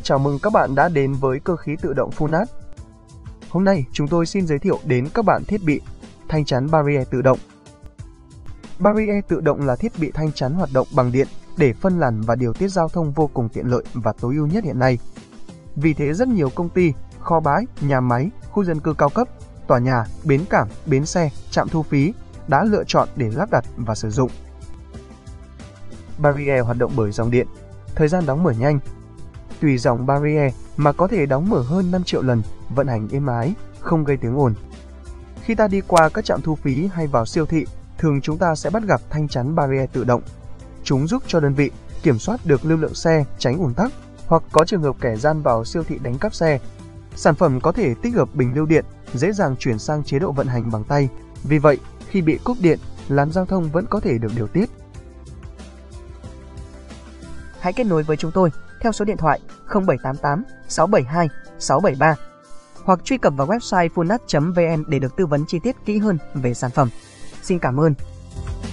chào mừng các bạn đã đến với cơ khí tự động Funat. Hôm nay chúng tôi xin giới thiệu đến các bạn thiết bị thanh chắn barrier tự động. Barrier tự động là thiết bị thanh chắn hoạt động bằng điện để phân làn và điều tiết giao thông vô cùng tiện lợi và tối ưu nhất hiện nay. Vì thế rất nhiều công ty, kho bãi, nhà máy, khu dân cư cao cấp, tòa nhà, bến cảng, bến xe, trạm thu phí đã lựa chọn để lắp đặt và sử dụng. Barrier hoạt động bởi dòng điện, thời gian đóng mở nhanh. Tùy dòng barrier mà có thể đóng mở hơn 5 triệu lần, vận hành êm ái, không gây tiếng ồn. Khi ta đi qua các trạm thu phí hay vào siêu thị, thường chúng ta sẽ bắt gặp thanh chắn barrier tự động. Chúng giúp cho đơn vị kiểm soát được lưu lượng xe, tránh ùn tắc, hoặc có trường hợp kẻ gian vào siêu thị đánh cắp xe. Sản phẩm có thể tích hợp bình lưu điện, dễ dàng chuyển sang chế độ vận hành bằng tay. Vì vậy, khi bị cúp điện, làn giao thông vẫn có thể được điều tiết. Hãy kết nối với chúng tôi theo số điện thoại 0788 672 673 hoặc truy cập vào website funat.vn để được tư vấn chi tiết kỹ hơn về sản phẩm. Xin cảm ơn.